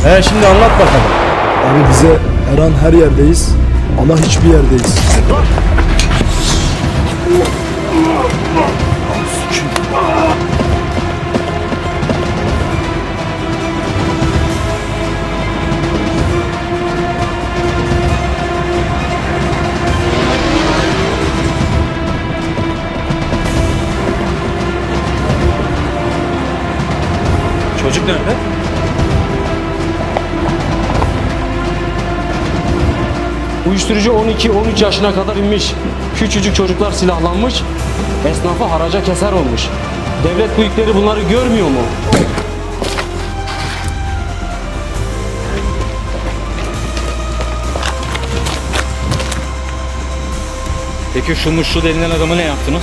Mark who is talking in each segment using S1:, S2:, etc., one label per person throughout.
S1: Şimdi anlat bakalım.
S2: Abi bize her an her yerdeyiz ama hiçbir yerdeyiz.
S1: Çocuk nerede?
S3: Uyuşturucu 12-13 yaşına kadar inmiş. Küçücük çocuklar silahlanmış. Esnafı haraca keser olmuş. Devlet büyükleri bunları görmüyor mu?
S1: Peki şu Muşlu denilen adamı ne yaptınız?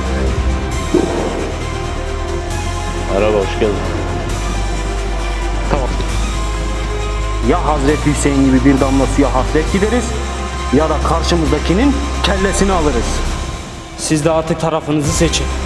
S1: Merhaba, hoş geldin.
S3: Tamam. Ya Hazreti Hüseyin gibi bir damla suya hasret gideriz ya da karşımızdakinin kellesini alırız. Siz de artık tarafınızı seçin.